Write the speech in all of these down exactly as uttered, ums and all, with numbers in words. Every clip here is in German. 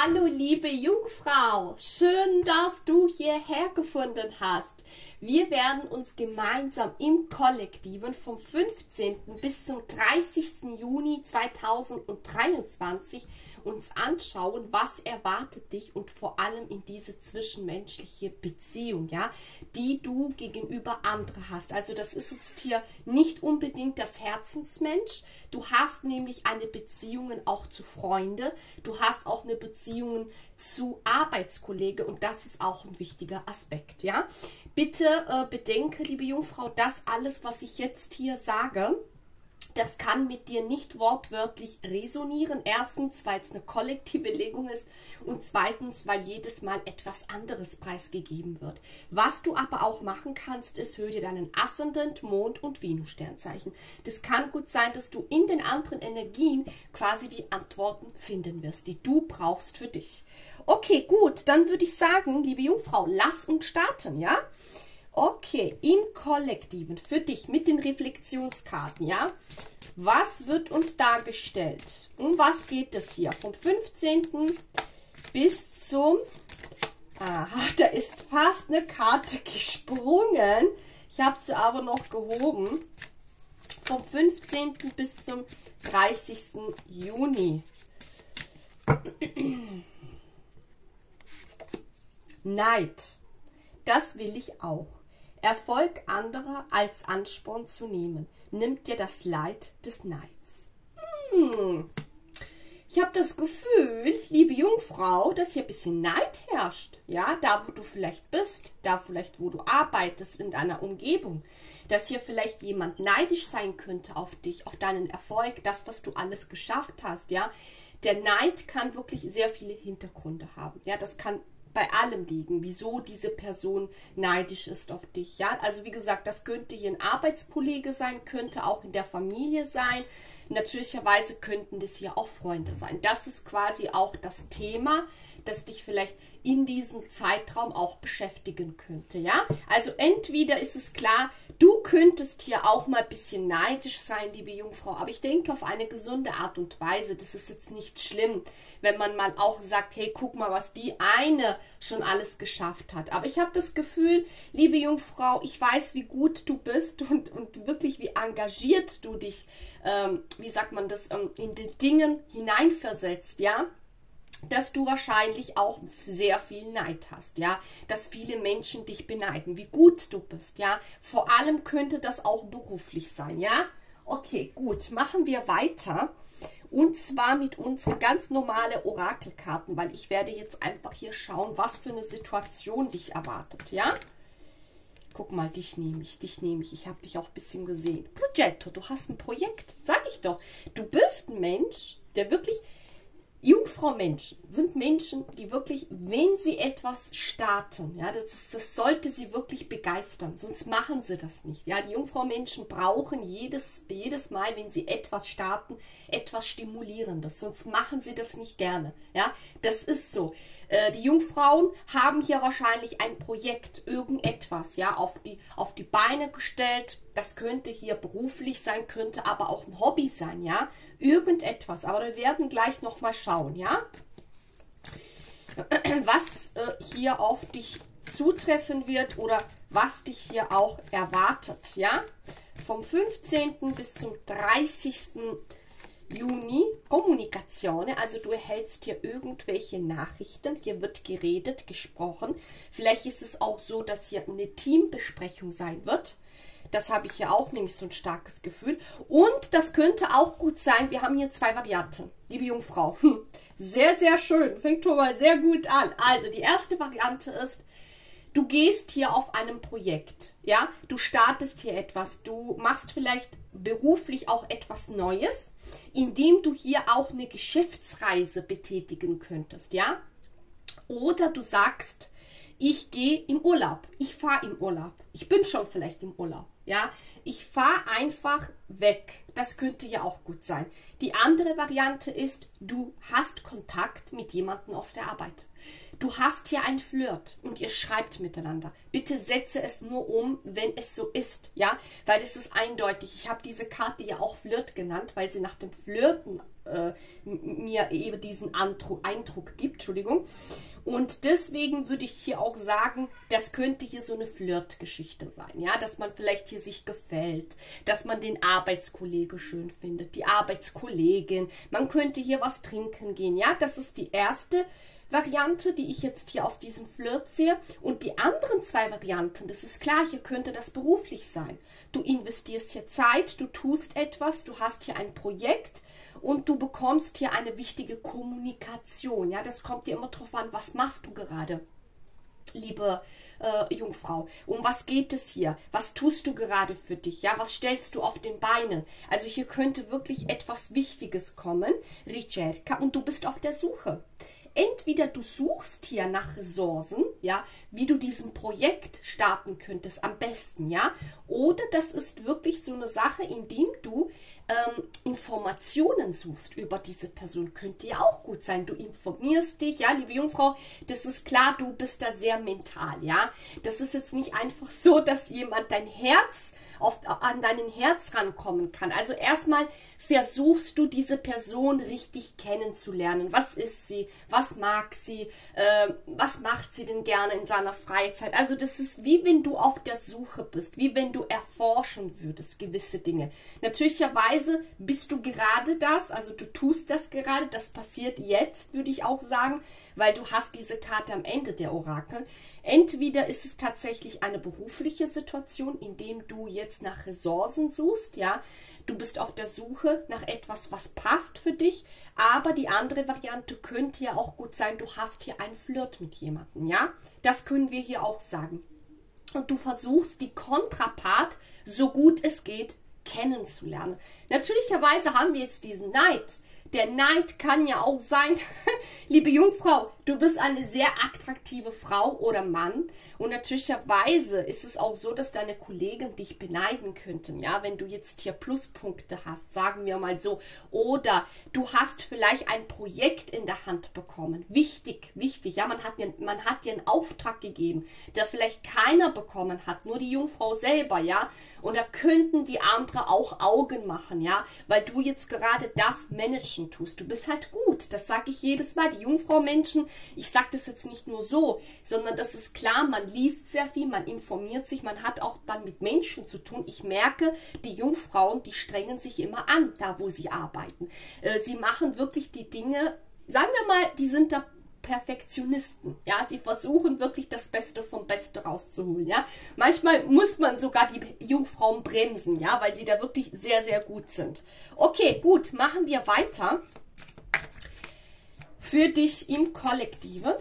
Hallo liebe Jungfrau, schön, dass du hierher gefunden hast. Wir werden uns gemeinsam im Kollektiven vom fünfzehnten bis zum dreißigsten Juni zweitausenddreiundzwanzig uns anschauen, was erwartet dich und vor allem in diese zwischenmenschliche Beziehung, ja, die du gegenüber anderen hast. Also das ist jetzt hier nicht unbedingt das Herzensmensch. Du hast nämlich eine Beziehung auch zu Freunden, du hast auch eine Beziehung zu Arbeitskollegen und das ist auch ein wichtiger Aspekt, ja. Bitte äh, bedenke, liebe Jungfrau, das alles, was ich jetzt hier sage, das kann mit dir nicht wortwörtlich resonieren. Erstens, weil es eine kollektive Legung ist und zweitens, weil jedes Mal etwas anderes preisgegeben wird. Was du aber auch machen kannst, ist, hör dir deinen Aszendent, Mond und Venus-Sternzeichen. Das kann gut sein, dass du in den anderen Energien quasi die Antworten finden wirst, die du brauchst für dich. Okay, gut, dann würde ich sagen, liebe Jungfrau, lass uns starten, ja? Okay, im Kollektiven für dich mit den Reflexionskarten, ja? Was wird uns dargestellt? Um was geht es hier? Vom fünfzehnten bis zum... Aha, da ist fast eine Karte gesprungen. Ich habe sie aber noch gehoben. Vom fünfzehnten bis zum dreißigsten Juni. Neid. Das will ich auch. Erfolg anderer als Ansporn zu nehmen, nimmt dir das Leid des Neids. Hm. Ich habe das Gefühl, liebe Jungfrau, dass hier ein bisschen Neid herrscht. Ja, da wo du vielleicht bist, da vielleicht wo du arbeitest, in deiner Umgebung. Dass hier vielleicht jemand neidisch sein könnte auf dich, auf deinen Erfolg, das, was du alles geschafft hast. Ja, der Neid kann wirklich sehr viele Hintergründe haben. Ja, das kann bei allem liegen, wieso diese Person neidisch ist auf dich. Ja, also wie gesagt, das könnte hier ein Arbeitskollege sein, könnte auch in der Familie sein. Natürlicherweise könnten das hier auch Freunde sein. Das ist quasi auch das Thema, das dich vielleicht in diesem Zeitraum auch beschäftigen könnte. Ja, also entweder ist es klar, du könntest hier auch mal ein bisschen neidisch sein, liebe Jungfrau, aber ich denke auf eine gesunde Art und Weise. Das ist jetzt nicht schlimm, wenn man mal auch sagt, hey, guck mal, was die eine schon alles geschafft hat. Aber ich habe das Gefühl, liebe Jungfrau, ich weiß, wie gut du bist und, und wirklich, wie engagiert du dich, ähm, wie sagt man das, ähm, in die Dinge hineinversetzt, ja, dass du wahrscheinlich auch sehr viel Neid hast, ja, dass viele Menschen dich beneiden, wie gut du bist, ja, vor allem könnte das auch beruflich sein, ja. Okay, gut, machen wir weiter und zwar mit unseren ganz normalen Orakelkarten, weil ich werde jetzt einfach hier schauen, was für eine Situation dich erwartet, ja. Guck mal, dich nehme ich, dich nehme ich, ich habe dich auch ein bisschen gesehen. Progetto, du hast ein Projekt, sag ich doch, du bist ein Mensch, der wirklich... Jungfrau-Menschen sind Menschen, die wirklich, wenn sie etwas starten, ja, das, ist, das sollte sie wirklich begeistern, sonst machen sie das nicht. Ja, die Jungfrau-Menschen brauchen jedes, jedes Mal, wenn sie etwas starten, etwas Stimulierendes, sonst machen sie das nicht gerne. Ja, das ist so. Äh, die Jungfrauen haben hier wahrscheinlich ein Projekt, irgendetwas, ja, auf die, auf die Beine gestellt. Das könnte hier beruflich sein, könnte aber auch ein Hobby sein, ja, irgendetwas. Aber wir werden gleich noch mal schauen, ja, was äh, hier auf dich zutreffen wird oder was dich hier auch erwartet, ja. Vom fünfzehnten bis zum dreißigsten Juni, Kommunikation, also du erhältst hier irgendwelche Nachrichten, hier wird geredet, gesprochen. Vielleicht ist es auch so, dass hier eine Teambesprechung sein wird. Das habe ich ja auch, nämlich so ein starkes Gefühl. Und das könnte auch gut sein, wir haben hier zwei Varianten, liebe Jungfrau. Hm. Sehr, sehr schön, fängt schon mal sehr gut an. Also die erste Variante ist, du gehst hier auf einem Projekt, ja, du startest hier etwas, du machst vielleicht beruflich auch etwas Neues, indem du hier auch eine Geschäftsreise betätigen könntest, ja. Oder du sagst, ich gehe im Urlaub, ich fahre im Urlaub, ich bin schon vielleicht im Urlaub, ja, ich fahre einfach weg, das könnte ja auch gut sein. Die andere Variante ist, du hast Kontakt mit jemandem aus der Arbeit. Du hast hier ein Flirt und ihr schreibt miteinander. Bitte setze es nur um, wenn es so ist, ja, weil es ist eindeutig. Ich habe diese Karte ja auch Flirt genannt, weil sie nach dem Flirten äh, mir eben diesen Eindruck, Eindruck gibt, Entschuldigung. Und deswegen würde ich hier auch sagen, das könnte hier so eine Flirtgeschichte sein, ja, dass man vielleicht hier sich gefällt, dass man den Arbeitskollege schön findet, die Arbeitskollegin, man könnte hier was trinken gehen, ja, das ist die erste Variante, die ich jetzt hier aus diesem Flirt sehe. Und die anderen zwei Varianten, das ist klar, hier könnte das beruflich sein. Du investierst hier Zeit, du tust etwas, du hast hier ein Projekt und du bekommst hier eine wichtige Kommunikation. Ja, das kommt dir immer drauf an, was machst du gerade, liebe äh, Jungfrau. Um was geht es hier? Was tust du gerade für dich? Ja, was stellst du auf den Beinen? Also hier könnte wirklich etwas Wichtiges kommen, Ricerca, und du bist auf der Suche. Entweder du suchst hier nach Ressourcen, ja, wie du diesen Projekt starten könntest, am besten, ja, oder das ist wirklich so eine Sache, indem du ähm, Informationen suchst über diese Person, könnte ja auch gut sein. Du informierst dich, ja, liebe Jungfrau, das ist klar, du bist da sehr mental, ja. Das ist jetzt nicht einfach so, dass jemand dein Herz oft an deinen Herz rankommen kann. Also erstmal versuchst du diese Person richtig kennenzulernen. Was ist sie? Was mag sie? Äh, was macht sie denn gerne in seiner Freizeit? Also das ist wie wenn du auf der Suche bist, wie wenn du erforschen würdest gewisse Dinge. Natürlicherweise bist du gerade das, also du tust das gerade, das passiert jetzt, würde ich auch sagen, weil du hast diese Karte am Ende der Orakel. Entweder ist es tatsächlich eine berufliche Situation, in dem du jetzt nach Ressourcen suchst, ja, du bist auf der Suche nach etwas, was passt für dich, aber die andere Variante könnte ja auch gut sein, du hast hier einen Flirt mit jemandem, ja, das können wir hier auch sagen. Und du versuchst, die Kontrapart, so gut es geht, kennenzulernen. Natürlicherweise haben wir jetzt diesen Neid. Der Neid kann ja auch sein, liebe Jungfrau, du bist eine sehr attraktive Frau oder Mann und natürlicherweise ist es auch so, dass deine Kollegen dich beneiden könnten, ja, wenn du jetzt hier Pluspunkte hast, sagen wir mal so, oder du hast vielleicht ein Projekt in der Hand bekommen, wichtig, wichtig, ja, man hat dir, man hat dir einen Auftrag gegeben, der vielleicht keiner bekommen hat, nur die Jungfrau selber, ja, und da könnten die anderen auch Augen machen, ja, weil du jetzt gerade das managen tust. Du bist halt gut, das sage ich jedes Mal. Die Jungfrau-Menschen, ich sage das jetzt nicht nur so, sondern das ist klar, man liest sehr viel, man informiert sich, man hat auch dann mit Menschen zu tun. Ich merke, die Jungfrauen, die strengen sich immer an, da wo sie arbeiten. Äh, sie machen wirklich die Dinge, sagen wir mal, die sind da Perfektionisten, ja, sie versuchen wirklich das Beste vom Besten rauszuholen, ja. Manchmal muss man sogar die Jungfrauen bremsen, ja, weil sie da wirklich sehr, sehr gut sind. Okay, gut, machen wir weiter. Für dich im Kollektiven.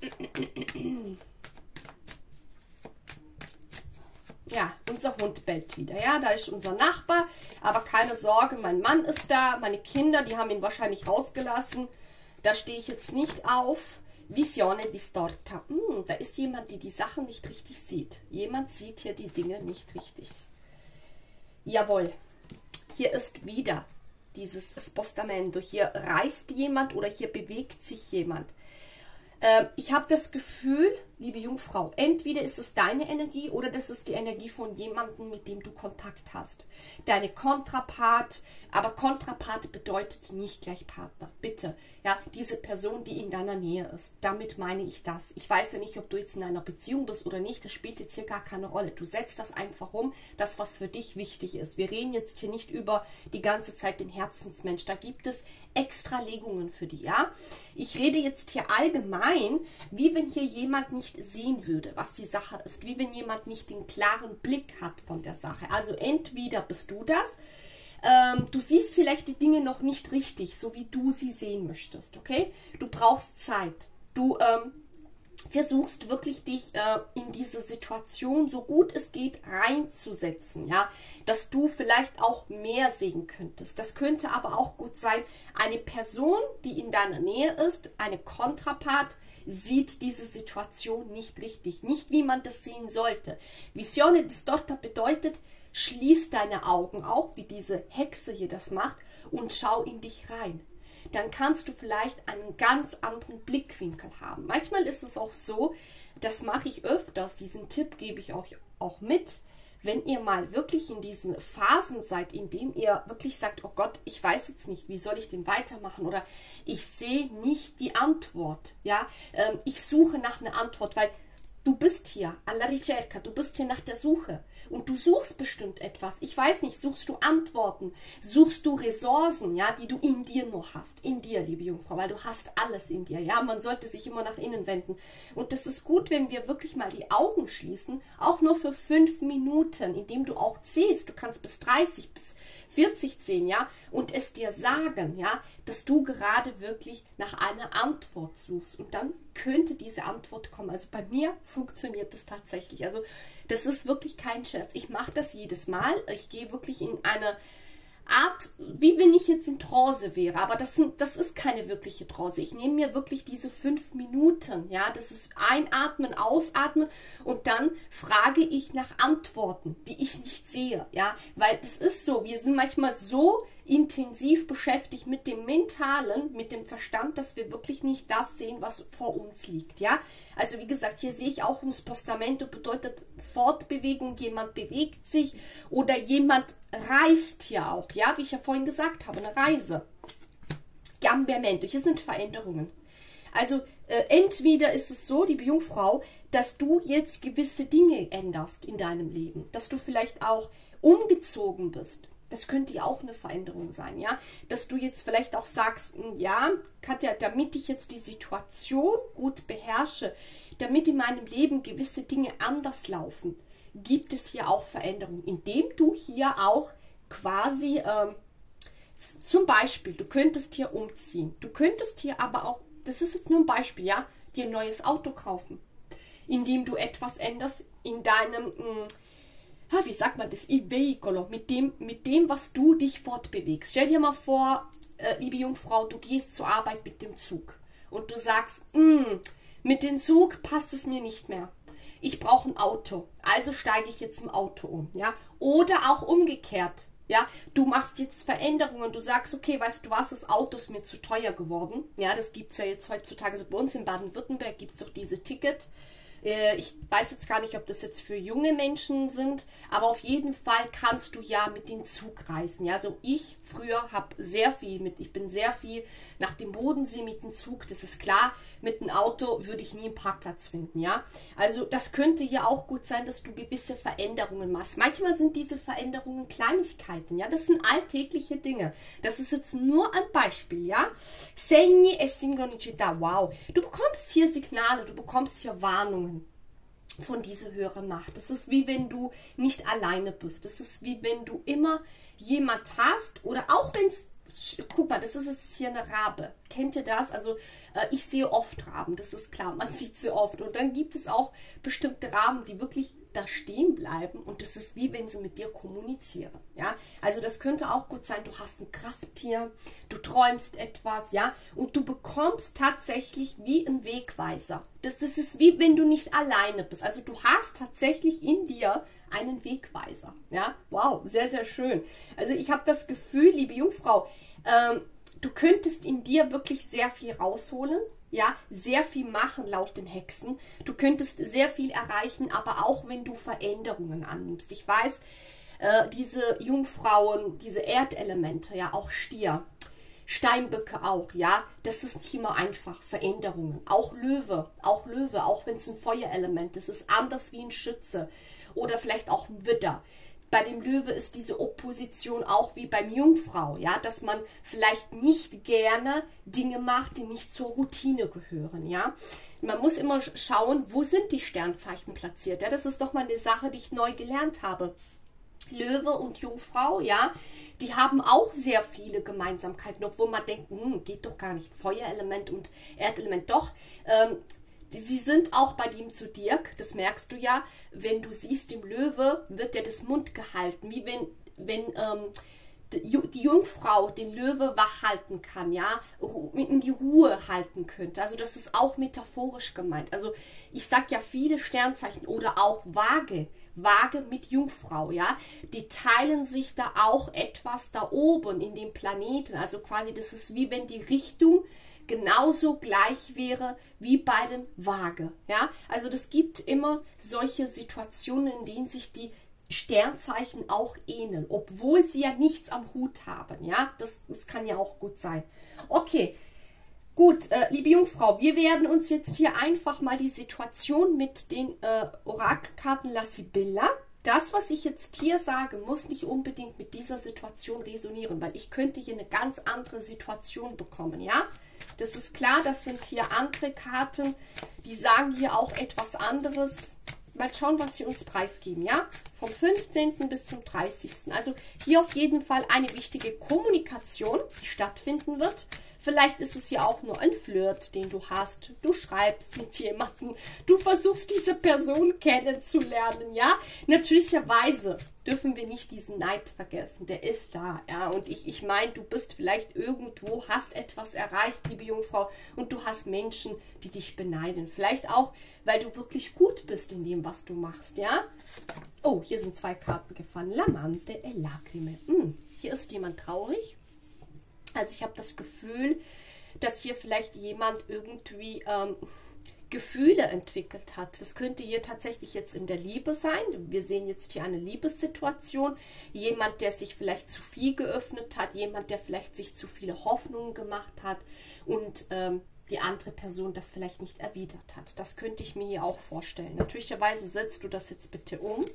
Ja, unser Hund bellt wieder, ja, da ist unser Nachbar, aber keine Sorge, mein Mann ist da, meine Kinder, die haben ihn wahrscheinlich rausgelassen. Da stehe ich jetzt nicht auf. Visione distorta. Hm, da ist jemand, der die Sachen nicht richtig sieht. Jemand sieht hier die Dinge nicht richtig. Jawohl. Hier ist wieder dieses Spostamento. Hier reist jemand oder hier bewegt sich jemand. Ähm, ich habe das Gefühl, liebe Jungfrau, entweder ist es deine Energie oder das ist die Energie von jemandem, mit dem du Kontakt hast. Deine Kontrapart, aber Kontrapart bedeutet nicht gleich Partner. Bitte, ja, diese Person, die in deiner Nähe ist. Damit meine ich das. Ich weiß ja nicht, ob du jetzt in einer Beziehung bist oder nicht. Das spielt jetzt hier gar keine Rolle. Du setzt das einfach um, das, was für dich wichtig ist. Wir reden jetzt hier nicht über die ganze Zeit den Herzensmensch. Da gibt es extra Legungen für die, ja. Ich rede jetzt hier allgemein, wie wenn hier jemand nicht sehen würde, was die Sache ist. Wie wenn jemand nicht den klaren Blick hat von der Sache. Also entweder bist du das, ähm, du siehst vielleicht die Dinge noch nicht richtig, so wie du sie sehen möchtest, okay? Du brauchst Zeit. Du ähm, versuchst wirklich dich äh, in diese Situation, so gut es geht, reinzusetzen, ja, dass du vielleicht auch mehr sehen könntest. Das könnte aber auch gut sein, eine Person, die in deiner Nähe ist, eine Kontrapart, sieht diese Situation nicht richtig, nicht wie man das sehen sollte. Visione distorta bedeutet, schließ deine Augen auch, wie diese Hexe hier das macht, und schau in dich rein. Dann kannst du vielleicht einen ganz anderen Blickwinkel haben. Manchmal ist es auch so, das mache ich öfters, diesen Tipp gebe ich euch auch mit, wenn ihr mal wirklich in diesen Phasen seid, in denen ihr wirklich sagt, oh Gott, ich weiß jetzt nicht, wie soll ich denn weitermachen, oder ich sehe nicht die Antwort, ja, ähm, ich suche nach einer Antwort, weil du bist hier, alla ricerca, du bist hier nach der Suche und du suchst bestimmt etwas. Ich weiß nicht, suchst du Antworten, suchst du Ressourcen, ja, die du in dir noch hast, in dir, liebe Jungfrau, weil du hast alles in dir, ja, man sollte sich immer nach innen wenden. Und das ist gut, wenn wir wirklich mal die Augen schließen, auch nur für fünf Minuten, indem du auch zählst, du kannst bis dreißig, bis vierzig zählen, ja, und es dir sagen, ja, dass du gerade wirklich nach einer Antwort suchst und dann könnte diese Antwort kommen. Also bei mir funktioniert das tatsächlich. Also das ist wirklich kein Scherz. Ich mache das jedes Mal. Ich gehe wirklich in eine Art, wie wenn ich jetzt in Trance wäre, aber das, sind, das ist keine wirkliche Trance. Ich nehme mir wirklich diese fünf Minuten, ja, das ist einatmen, ausatmen und dann frage ich nach Antworten, die ich nicht sehe, ja, weil das ist so, wir sind manchmal so intensiv beschäftigt mit dem Mentalen, mit dem Verstand, dass wir wirklich nicht das sehen, was vor uns liegt, ja. Also wie gesagt, hier sehe ich auch un Spostamento, bedeutet Fortbewegung, jemand bewegt sich oder jemand reist hier auch, ja, wie ich ja vorhin gesagt habe, eine Reise. Cambiamento, hier sind Veränderungen. Also äh, entweder ist es so, liebe Jungfrau, dass du jetzt gewisse Dinge änderst in deinem Leben, dass du vielleicht auch umgezogen bist. Das könnte ja auch eine Veränderung sein, ja, dass du jetzt vielleicht auch sagst, ja, Katja, damit ich jetzt die Situation gut beherrsche, damit in meinem Leben gewisse Dinge anders laufen, gibt es hier auch Veränderungen, indem du hier auch quasi, ähm, zum Beispiel, du könntest hier umziehen, du könntest hier aber auch, das ist jetzt nur ein Beispiel, ja, dir ein neues Auto kaufen, indem du etwas änderst in deinem, mh, wie sagt man das, il veicolo, mit dem, mit dem, was du dich fortbewegst. Stell dir mal vor, äh, liebe Jungfrau, du gehst zur Arbeit mit dem Zug und du sagst, mit dem Zug passt es mir nicht mehr. Ich brauche ein Auto, also steige ich jetzt im Auto um, ja. Oder auch umgekehrt, ja. Du machst jetzt Veränderungen und du sagst, okay, weißt du was, das Auto ist mir zu teuer geworden. Ja, das gibt es ja jetzt heutzutage, also bei uns in Baden-Württemberg gibt es doch diese Ticket. Ich weiß jetzt gar nicht, ob das jetzt für junge Menschen sind, aber auf jeden Fall kannst du ja mit dem Zug reisen. Ja, also ich früher habe sehr viel mit, ich bin sehr viel nach dem Bodensee mit dem Zug, das ist klar, mit dem Auto würde ich nie einen Parkplatz finden, ja. Also das könnte ja auch gut sein, dass du gewisse Veränderungen machst. Manchmal sind diese Veränderungen Kleinigkeiten, ja, das sind alltägliche Dinge. Das ist jetzt nur ein Beispiel, ja. Segni e sincronicità, wow. Du bekommst hier Signale, du bekommst hier Warnungen von dieser höheren Macht. Das ist wie wenn du nicht alleine bist. Das ist wie wenn du immer jemand hast oder auch wenn es, guck mal, das ist jetzt hier eine Rabe. Kennt ihr das? Also äh, ich sehe oft Raben, das ist klar, man sieht sie oft. Und dann gibt es auch bestimmte Raben, die wirklich da stehen bleiben und das ist wie wenn sie mit dir kommunizieren, ja, also das könnte auch gut sein, du hast ein Krafttier, du träumst etwas, ja, und du bekommst tatsächlich wie ein Wegweiser, das, das ist wie wenn du nicht alleine bist, also du hast tatsächlich in dir einen Wegweiser, ja, wow, sehr, sehr schön, also ich habe das Gefühl, liebe Jungfrau, ähm, du könntest in dir wirklich sehr viel rausholen, ja, sehr viel machen laut den Hexen. Du könntest sehr viel erreichen, aber auch wenn du Veränderungen annimmst. Ich weiß, äh, diese Jungfrauen, diese Erdelemente, ja, auch Stier, Steinböcke auch, ja, das ist nicht immer einfach, Veränderungen. Auch Löwe, auch Löwe, auch wenn es ein Feuerelement ist, ist anders wie ein Schütze oder vielleicht auch ein Widder. Bei dem Löwe ist diese Opposition auch wie beim Jungfrau, ja, dass man vielleicht nicht gerne Dinge macht, die nicht zur Routine gehören, ja. Man muss immer schauen, wo sind die Sternzeichen platziert, ja, das ist doch mal eine Sache, die ich neu gelernt habe. Löwe und Jungfrau, ja, die haben auch sehr viele Gemeinsamkeiten, obwohl man denkt, hm, geht doch gar nicht, Feuerelement und Erdelement, doch, ähm, sie sind auch bei dem zu Dirk, das merkst du ja, wenn du siehst, dem Löwe wird ja das Mund gehalten, wie wenn, wenn ähm, die Jungfrau den Löwe wach halten kann, ja, in die Ruhe halten könnte. Also das ist auch metaphorisch gemeint. Also ich sag ja viele Sternzeichen oder auch Waage, Waage mit Jungfrau, ja, die teilen sich da auch etwas da oben in dem Planeten. Also quasi, das ist wie wenn die Richtung genauso gleich wäre wie bei den Waage, ja. Also das gibt immer solche Situationen, in denen sich die Sternzeichen auch ähneln, obwohl sie ja nichts am Hut haben. Ja, das, das kann ja auch gut sein. Okay, gut, äh, liebe Jungfrau, wir werden uns jetzt hier einfach mal die Situation mit den äh, Orakelkarten La Sibilla. Das, was ich jetzt hier sage, muss nicht unbedingt mit dieser Situation resonieren, weil ich könnte hier eine ganz andere Situation bekommen, ja? Das ist klar, das sind hier andere Karten, die sagen hier auch etwas anderes. Mal schauen, was sie uns preisgeben, ja? Vom fünfzehnten bis zum dreißigsten Also hier auf jeden Fall eine wichtige Kommunikation, die stattfinden wird. Vielleicht ist es ja auch nur ein Flirt, den du hast. Du schreibst mit jemandem. Du versuchst, diese Person kennenzulernen, ja? Natürlicherweise dürfen wir nicht diesen Neid vergessen. Der ist da, ja? Und ich, ich meine, du bist vielleicht irgendwo, hast etwas erreicht, liebe Jungfrau, und du hast Menschen, die dich beneiden. Vielleicht auch, weil du wirklich gut bist in dem, was du machst, ja? Oh, hier sind zwei Karten gefallen. L'amante e lacrime. Hm, hier ist jemand traurig. Also ich habe das Gefühl, dass hier vielleicht jemand irgendwie ähm, Gefühle entwickelt hat. Das könnte hier tatsächlich jetzt in der Liebe sein. Wir sehen jetzt hier eine Liebessituation. Jemand, der sich vielleicht zu viel geöffnet hat. Jemand, der vielleicht sich zu viele Hoffnungen gemacht hat. Und ähm, die andere Person das vielleicht nicht erwidert hat. Das könnte ich mir hier auch vorstellen. Natürlicherweise setzt du das jetzt bitte um.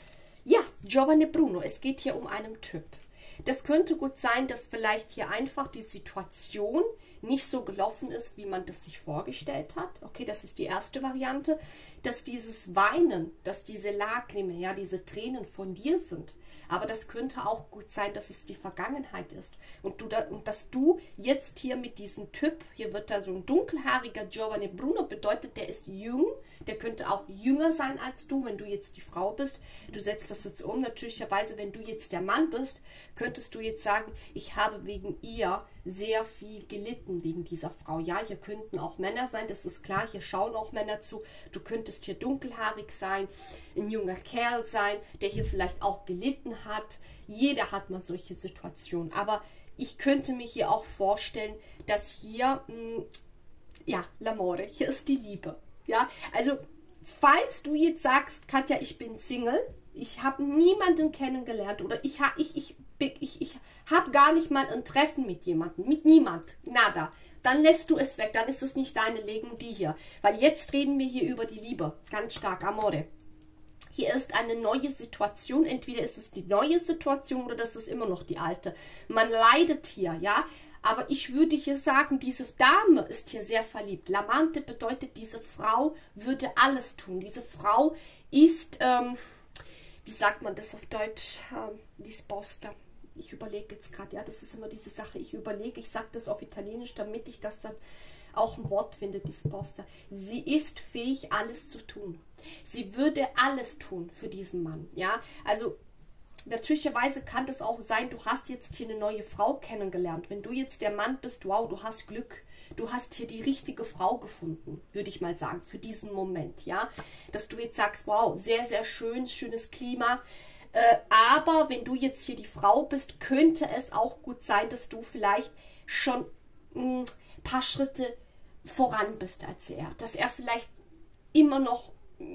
Ja, Giovanni Bruno, es geht hier um einen Typ. Das könnte gut sein, dass vielleicht hier einfach die Situation nicht so gelaufen ist, wie man das sich vorgestellt hat. Okay, das ist die erste Variante, dass dieses Weinen, dass diese Lacrime, ja, diese Tränen von dir sind. Aber das könnte auch gut sein, dass es die Vergangenheit ist. Und, du da, und dass du jetzt hier mit diesem Typ, hier wird da so ein dunkelhaariger Giovanni Bruno, bedeutet, der ist jung, der könnte auch jünger sein als du, wenn du jetzt die Frau bist. Du setzt das jetzt um. Natürlicherweise, wenn du jetzt der Mann bist, könntest du jetzt sagen, ich habe wegen ihr sehr viel gelitten, wegen dieser Frau. Ja, hier könnten auch Männer sein, das ist klar, hier schauen auch Männer zu. Du könntest hier dunkelhaarig sein, ein junger Kerl sein, der hier vielleicht auch gelitten hat. Jeder hat mal solche Situationen. Aber ich könnte mir hier auch vorstellen, dass hier, mh, ja, l'amore, hier ist die Liebe. Ja, also falls du jetzt sagst, Katja, ich bin Single, ich habe niemanden kennengelernt oder ich habe ich, ich, ich, ich hab gar nicht mal ein Treffen mit jemandem, mit niemand, nada, dann lässt du es weg, dann ist es nicht deine Legung, die hier. Weil jetzt reden wir hier über die Liebe, ganz stark, amore. Hier ist eine neue Situation, entweder ist es die neue Situation oder das ist immer noch die alte. Man leidet hier, ja. Aber ich würde hier sagen, diese Dame ist hier sehr verliebt. L'amante bedeutet, diese Frau würde alles tun. Diese Frau ist, ähm, wie sagt man das auf Deutsch, ähm, disposta. Ich überlege jetzt gerade, ja, das ist immer diese Sache. Ich überlege, ich sage das auf Italienisch, damit ich das dann auch ein Wort finde, disposta. Sie ist fähig, alles zu tun. Sie würde alles tun für diesen Mann, ja. Also natürlicherweise kann das auch sein, du hast jetzt hier eine neue Frau kennengelernt. Wenn du jetzt der Mann bist, wow, du hast Glück. Du hast hier die richtige Frau gefunden, würde ich mal sagen, für diesen Moment, ja. Dass du jetzt sagst, wow, sehr, sehr schön, schönes Klima. Äh, aber wenn du jetzt hier die Frau bist, könnte es auch gut sein, dass du vielleicht schon ein paar Schritte voran bist als er. Dass er vielleicht immer noch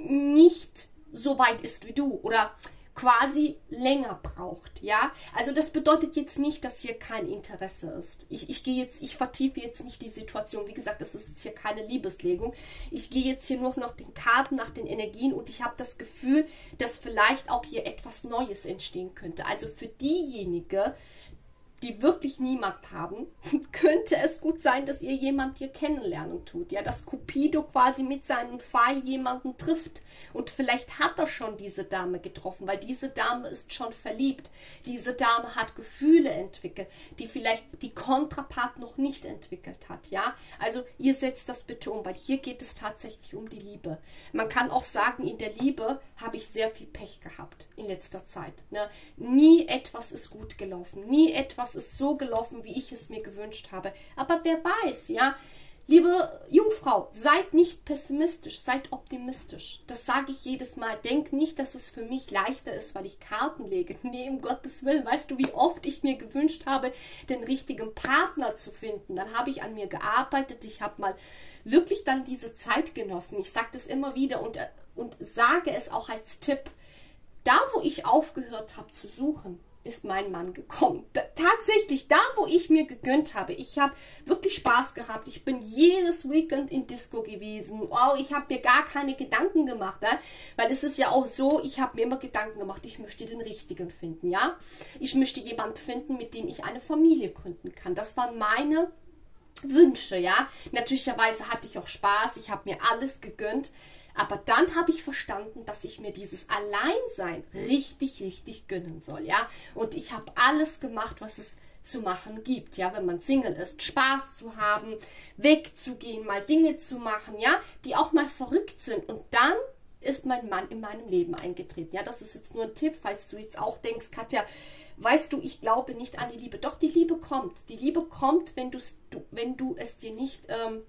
nicht so weit ist wie du oder quasi länger braucht, ja. Also das bedeutet jetzt nicht, dass hier kein Interesse ist. Ich, ich gehe jetzt, ich vertiefe jetzt nicht die Situation. Wie gesagt, das ist jetzt hier keine Liebeslegung. Ich gehe jetzt hier nur nach den Karten, nach den Energien und ich habe das Gefühl, dass vielleicht auch hier etwas Neues entstehen könnte. Also für diejenige, die wirklich niemand haben, könnte es gut sein, dass ihr jemand hier kennenlernen tut. Ja, dass Cupido quasi mit seinem Pfeil jemanden trifft. Und vielleicht hat er schon diese Dame getroffen, weil diese Dame ist schon verliebt. Diese Dame hat Gefühle entwickelt, die vielleicht die Kontrapart noch nicht entwickelt hat. Ja, also ihr setzt das bitte um, weil hier geht es tatsächlich um die Liebe. Man kann auch sagen, in der Liebe habe ich sehr viel Pech gehabt in letzter Zeit. Ne? Nie etwas ist gut gelaufen, nie etwas ist so gelaufen, wie ich es mir gewünscht habe. Aber wer weiß, ja, liebe Jungfrau, seid nicht pessimistisch, seid optimistisch. Das sage ich jedes Mal. Denk nicht, dass es für mich leichter ist, weil ich Karten lege. Nee, um Gottes Willen. Weißt du, wie oft ich mir gewünscht habe, den richtigen Partner zu finden? Dann habe ich an mir gearbeitet. Ich habe mal wirklich dann diese Zeit genossen. Ich sage das immer wieder und, und sage es auch als Tipp. da wo ich aufgehört habe zu suchen, ist mein Mann gekommen. Da, tatsächlich, da wo ich mir gegönnt habe. Ich habe wirklich Spaß gehabt. Ich bin jedes Weekend in Disco gewesen. Wow, ich habe mir gar keine Gedanken gemacht. Ne? Weil es ist ja auch so, ich habe mir immer Gedanken gemacht, ich möchte den Richtigen finden. Ja, ich möchte jemanden finden, mit dem ich eine Familie gründen kann. Das waren meine Wünsche. Ja, natürlicherweise hatte ich auch Spaß. Ich habe mir alles gegönnt. Aber dann habe ich verstanden, dass ich mir dieses Alleinsein richtig, richtig gönnen soll, ja. Und ich habe alles gemacht, was es zu machen gibt, ja, wenn man Single ist. Spaß zu haben, wegzugehen, mal Dinge zu machen, ja, die auch mal verrückt sind. Und dann ist mein Mann in meinem Leben eingetreten. Ja, das ist jetzt nur ein Tipp, falls du jetzt auch denkst, Katja, weißt du, ich glaube nicht an die Liebe. Doch, die Liebe kommt. Die Liebe kommt, wenn, du's, du, wenn du es dir nicht... Ähm,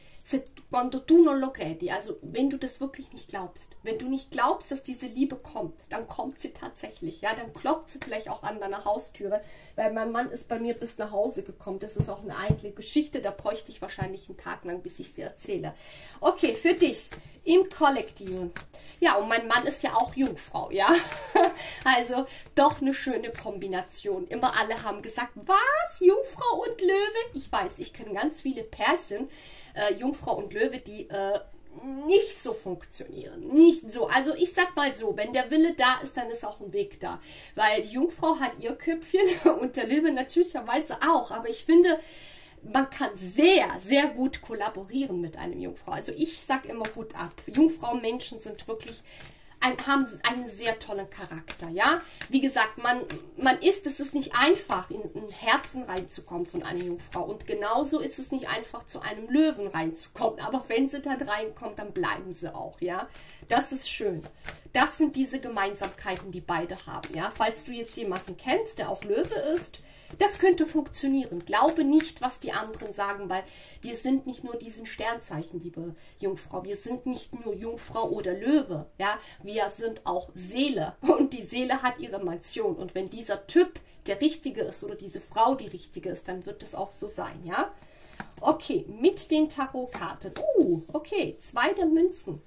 Quando tu non lo credi, also wenn du das wirklich nicht glaubst, wenn du nicht glaubst, dass diese Liebe kommt, dann kommt sie tatsächlich, ja, dann klopft sie vielleicht auch an deiner Haustüre, weil mein Mann ist bei mir bis nach Hause gekommen, das ist auch eine eigene Geschichte, da bräuchte ich wahrscheinlich einen Tag lang, bis ich sie erzähle. Okay, für dich im Kollektiven, ja, und mein Mann ist ja auch Jungfrau, ja, also doch eine schöne Kombination, immer alle haben gesagt, was, Jungfrau und Löwe? Ich weiß, ich kenne ganz viele Pärchen, Äh, Jungfrau und Löwe, die äh, nicht so funktionieren. Nicht so. Also ich sag mal so, wenn der Wille da ist, dann ist auch ein Weg da. Weil die Jungfrau hat ihr Köpfchen und der Löwe natürlicherweise auch. Aber ich finde, man kann sehr, sehr gut kollaborieren mit einem Jungfrau. Also ich sag immer Hut ab. Jungfrau-Menschen sind wirklich... Ein, haben einen sehr tollen Charakter, ja. Wie gesagt, man, man ist, es ist nicht einfach, in ein Herzen reinzukommen von einer Jungfrau. Und genauso ist es nicht einfach, zu einem Löwen reinzukommen. Aber wenn sie dann reinkommt, dann bleiben sie auch, ja. Das ist schön. Das sind diese Gemeinsamkeiten, die beide haben, ja. Falls du jetzt jemanden kennst, der auch Löwe ist, das könnte funktionieren. Glaube nicht, was die anderen sagen, weil wir sind nicht nur diesen Sternzeichen, liebe Jungfrau. Wir sind nicht nur Jungfrau oder Löwe, ja. Wir sind auch Seele und die Seele hat ihre Mansion. Und wenn dieser Typ der Richtige ist oder diese Frau die Richtige ist, dann wird es auch so sein, ja. Okay, mit den Tarotkarten. Uh, okay, zwei der Münzen.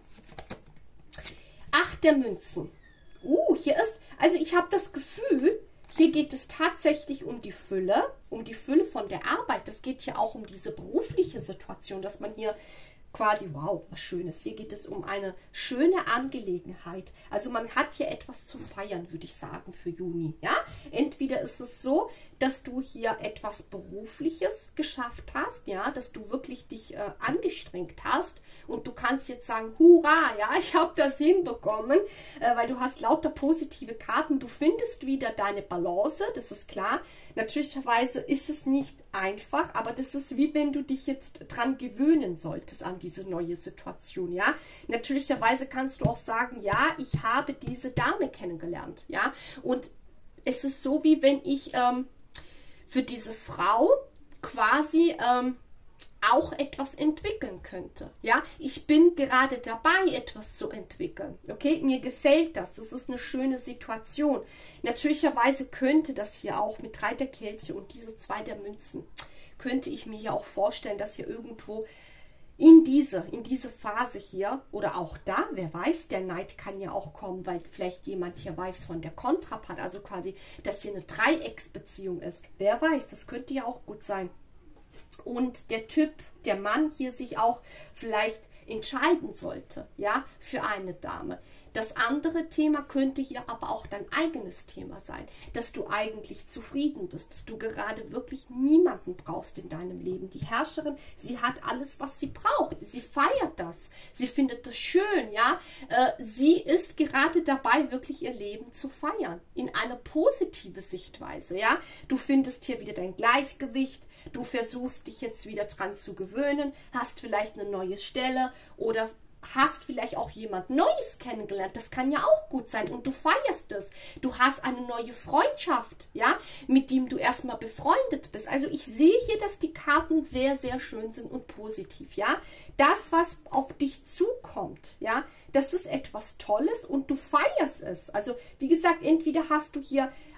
Acht der Münzen. Uh, hier ist, also ich habe das Gefühl, hier geht es tatsächlich um die Fülle, um die Fülle von der Arbeit. Das geht hier auch um diese berufliche Situation, dass man hier quasi, wow, was Schönes. Hier geht es um eine schöne Angelegenheit. Also man hat hier etwas zu feiern, würde ich sagen, für Juni. Ja, entweder ist es so, dass du hier etwas Berufliches geschafft hast, ja, dass du wirklich dich äh, angestrengt hast und du kannst jetzt sagen, hurra, ja, ich habe das hinbekommen, äh, weil du hast lauter positive Karten, du findest wieder deine Balance, das ist klar. Natürlicherweise ist es nicht einfach, aber das ist wie wenn du dich jetzt dran gewöhnen solltest an diese neue Situation, ja. Natürlicherweise kannst du auch sagen, ja, ich habe diese Dame kennengelernt, ja, und es ist so, wie wenn ich ähm, für diese Frau quasi ähm, auch etwas entwickeln könnte. Ja, ich bin gerade dabei, etwas zu entwickeln. Okay, mir gefällt das. Das ist eine schöne Situation. Natürlicherweise könnte das hier auch mit drei der Kelche und diese zwei der Münzen, könnte ich mir hier auch vorstellen, dass hier irgendwo in diese, in diese Phase hier oder auch da, wer weiß, der Neid kann ja auch kommen, weil vielleicht jemand hier weiß von der Kontrapart, also quasi, dass hier eine Dreiecksbeziehung ist. Wer weiß, das könnte ja auch gut sein. Und der Typ, der Mann hier sich auch vielleicht entscheiden sollte, ja, für eine Dame. Das andere Thema könnte hier aber auch dein eigenes Thema sein, dass du eigentlich zufrieden bist, dass du gerade wirklich niemanden brauchst in deinem Leben. Die Herrscherin, sie hat alles, was sie braucht. Sie feiert das. Sie findet das schön, ja. Äh, sie ist gerade dabei, wirklich ihr Leben zu feiern. In eine positive Sichtweise, ja. Du findest hier wieder dein Gleichgewicht. Du versuchst dich jetzt wieder dran zu gewöhnen, hast vielleicht eine neue Stelle oder hast vielleicht auch jemand Neues kennengelernt. Das kann ja auch gut sein und du feierst es. Du hast eine neue Freundschaft, ja, mit dem du erstmal befreundet bist. Also ich sehe hier, dass die Karten sehr, sehr schön sind und positiv, ja. Das, was auf dich zukommt, ja, das ist etwas Tolles und du feierst es. Also wie gesagt, entweder hast du hier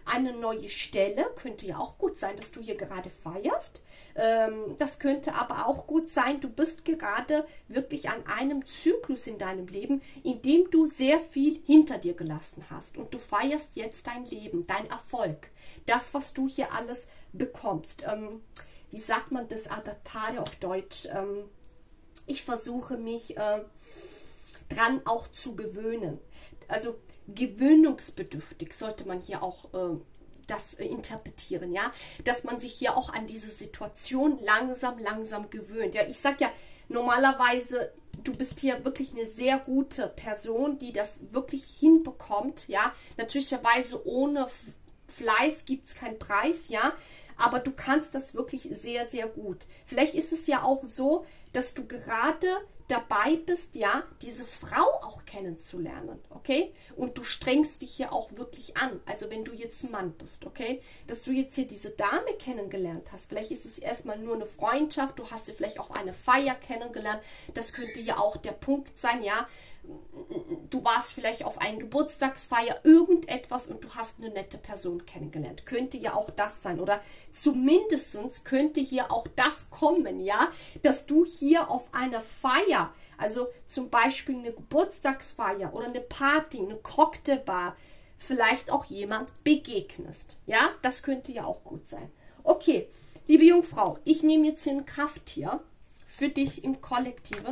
eine neue Stelle. Könnte ja auch gut sein, dass du hier gerade feierst. Ähm, das könnte aber auch gut sein, du bist gerade wirklich an einem Zyklus in deinem Leben, in dem du sehr viel hinter dir gelassen hast. Und du feierst jetzt dein Leben, dein Erfolg. Das, was du hier alles bekommst. Ähm, wie sagt man das? Adaptare auf Deutsch. Ähm, ich versuche mich äh, dran auch zu gewöhnen. Also gewöhnungsbedürftig sollte man hier auch äh, das äh, interpretieren, ja, dass man sich hier auch an diese Situation langsam, langsam gewöhnt. Ja, ich sag ja, normalerweise, du bist hier wirklich eine sehr gute Person, die das wirklich hinbekommt, ja. Natürlicherweise ohne Fleiß gibt es keinen Preis, ja, aber du kannst das wirklich sehr, sehr gut. Vielleicht ist es ja auch so, dass du gerade dabei bist, ja, diese Frau auch kennenzulernen, okay? Und du strengst dich hier auch wirklich an, also wenn du jetzt ein Mann bist, okay? Dass du jetzt hier diese Dame kennengelernt hast, vielleicht ist es erstmal nur eine Freundschaft, du hast sie vielleicht auch eine Feier kennengelernt, das könnte ja auch der Punkt sein, ja, du warst vielleicht auf einer Geburtstagsfeier, irgendetwas und du hast eine nette Person kennengelernt. Könnte ja auch das sein. Oder zumindest könnte hier auch das kommen, ja, dass du hier auf einer Feier, also zum Beispiel eine Geburtstagsfeier oder eine Party, eine Cocktailbar, vielleicht auch jemand begegnest. Ja, das könnte ja auch gut sein. Okay, liebe Jungfrau, ich nehme jetzt hier ein Krafttier für dich im Kollektiven.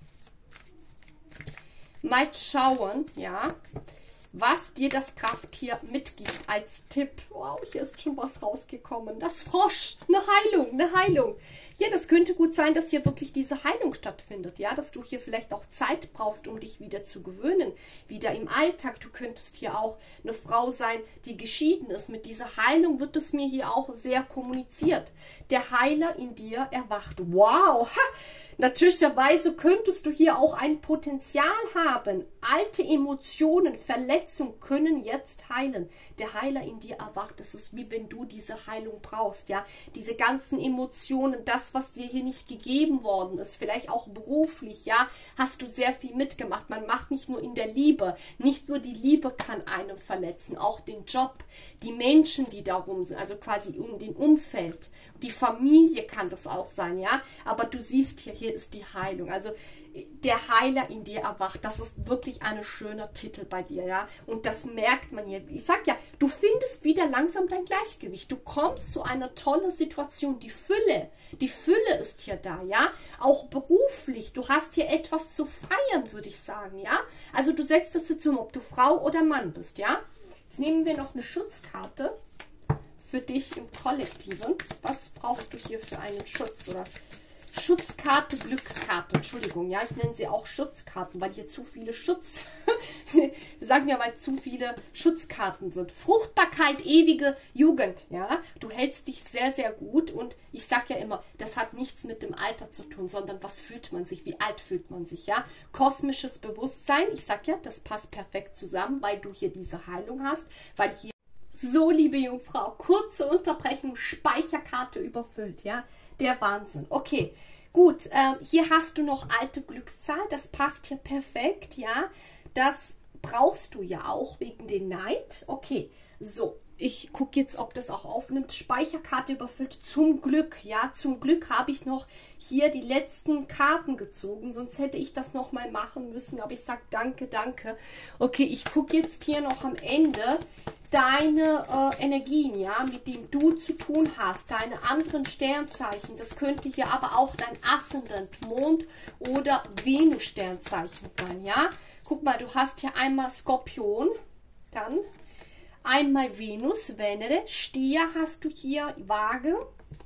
Mal schauen, ja, was dir das Krafttier mitgibt als Tipp. Wow, hier ist schon was rausgekommen. Das Frosch, eine Heilung, eine Heilung. Ja, das könnte gut sein, dass hier wirklich diese Heilung stattfindet. Ja, dass du hier vielleicht auch Zeit brauchst, um dich wieder zu gewöhnen. Wieder im Alltag. Du könntest hier auch eine Frau sein, die geschieden ist. Mit dieser Heilung wird es mir hier auch sehr kommuniziert. Der Heiler in dir erwacht. Wow, ha! Natürlicherweise könntest du hier auch ein Potenzial haben. Alte Emotionen, Verletzungen können jetzt heilen. Der Heiler in dir erwacht. Das ist wie wenn du diese Heilung brauchst, ja. Diese ganzen Emotionen, das, was dir hier nicht gegeben worden ist, vielleicht auch beruflich, ja, hast du sehr viel mitgemacht. Man macht nicht nur in der Liebe. Nicht nur die Liebe kann einen verletzen, auch den Job, die Menschen, die darum sind, also quasi um den Umfeld. Die Familie kann das auch sein, ja. Aber du siehst hier, hier ist die Heilung. Also der Heiler in dir erwacht. Das ist wirklich ein schöner Titel bei dir, ja. Und das merkt man hier. Ich sag ja, du findest wieder langsam dein Gleichgewicht. Du kommst zu einer tollen Situation. Die Fülle, die Fülle ist hier da, ja. Auch beruflich. Du hast hier etwas zu feiern, würde ich sagen, ja. Also du setzt das jetzt um, ob du Frau oder Mann bist, ja. Jetzt nehmen wir noch eine Schutzkarte für dich im Kollektiven. Was brauchst du hier für einen Schutz? Oder Schutzkarte, Glückskarte, Entschuldigung, ja, ich nenne sie auch Schutzkarten, weil hier zu viele Schutz, sagen wir mal, zu viele Schutzkarten sind. Fruchtbarkeit, ewige Jugend, ja, du hältst dich sehr, sehr gut und ich sage ja immer, das hat nichts mit dem Alter zu tun, sondern was fühlt man sich, wie alt fühlt man sich, ja. Kosmisches Bewusstsein, ich sage ja, das passt perfekt zusammen, weil du hier diese Heilung hast, weil hier, so liebe Jungfrau, kurze Unterbrechung, Speicherkarte überfüllt, ja. Der Wahnsinn. Okay, gut. Äh, hier hast du noch alte Glückszahl. Das passt hier perfekt, ja. Das brauchst du ja auch wegen den Neid. Okay, so. Ich gucke jetzt, ob das auch aufnimmt. Speicherkarte überfüllt. Zum Glück, ja. Zum Glück habe ich noch hier die letzten Karten gezogen. Sonst hätte ich das noch mal machen müssen. Aber ich sage danke, danke. Okay, ich gucke jetzt hier noch am Ende deine äh, Energien, ja, mit denen du zu tun hast, deine anderen Sternzeichen. Das könnte hier aber auch dein Aszendent, Mond oder Venus-Sternzeichen sein, ja. Guck mal, du hast hier einmal Skorpion, dann einmal Venus, Venere, Stier hast du hier, Waage,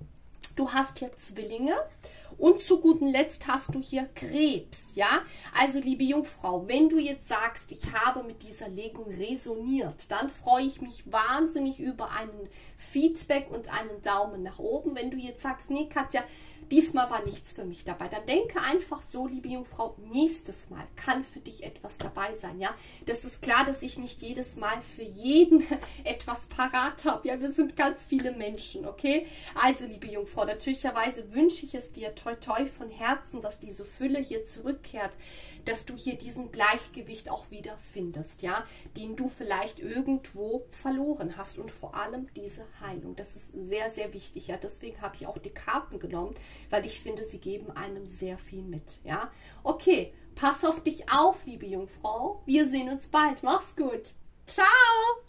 du hast hier Zwillinge. Und zu gutem Letzt hast du hier Krebs, ja. Also liebe Jungfrau, wenn du jetzt sagst, ich habe mit dieser Legung resoniert, dann freue ich mich wahnsinnig über einen Feedback und einen Daumen nach oben. Wenn du jetzt sagst, nee Katja, diesmal war nichts für mich dabei. Dann denke einfach so, liebe Jungfrau, nächstes Mal kann für dich etwas dabei sein, ja. Das ist klar, dass ich nicht jedes Mal für jeden etwas parat habe. Ja, wir sind ganz viele Menschen, okay? Also, liebe Jungfrau, natürlicherweise wünsche ich es dir toi toi von Herzen, dass diese Fülle hier zurückkehrt, dass du hier diesen Gleichgewicht auch wieder findest, ja, den du vielleicht irgendwo verloren hast und vor allem diese Heilung. Das ist sehr, sehr wichtig, ja. Deswegen habe ich auch die Karten genommen, weil ich finde, sie geben einem sehr viel mit, ja. Okay, pass auf dich auf, liebe Jungfrau. Wir sehen uns bald. Mach's gut. Ciao!